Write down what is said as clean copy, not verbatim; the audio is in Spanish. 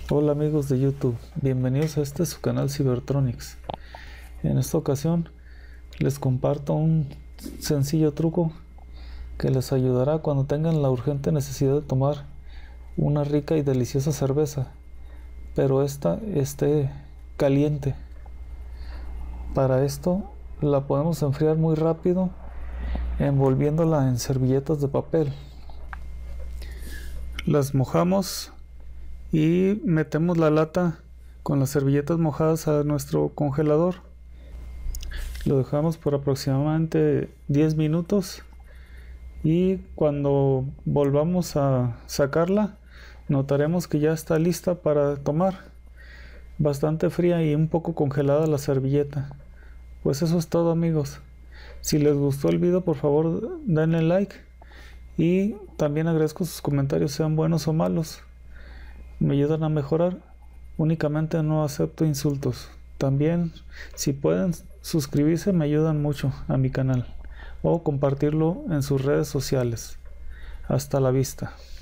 Hola amigos de YouTube, bienvenidos a su canal Cybertronics. En esta ocasión les comparto un sencillo truco que les ayudará cuando tengan la urgente necesidad de tomar una rica y deliciosa cerveza, pero esta esté caliente. Para esto la podemos enfriar muy rápido envolviéndola en servilletas de papel. Las mojamos y metemos la lata con las servilletas mojadas a nuestro congelador. Lo dejamos por aproximadamente 10 minutos y cuando volvamos a sacarla notaremos que ya está lista para tomar, bastante fría y un poco congelada la servilleta. Pues eso es todo amigos. Si les gustó el video, por favor denle like y también agradezco sus comentarios, sean buenos o malos. Me ayudan a mejorar. Únicamente no acepto insultos. También, si pueden suscribirse, me ayudan mucho a mi canal o compartirlo en sus redes sociales. Hasta la vista.